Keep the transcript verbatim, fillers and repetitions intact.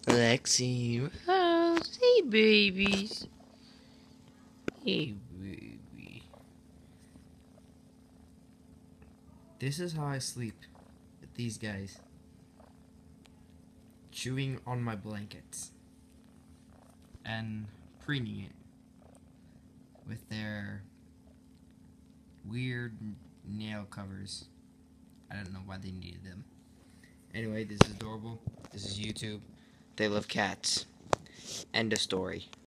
Lexi, Rose, hey babies. Hey baby. This is how I sleep with these guys. Chewing on my blankets. And preening it. With their weird nail covers. I don't know why they needed them. Anyway, this is adorable. This is YouTube. They love cats. End of story.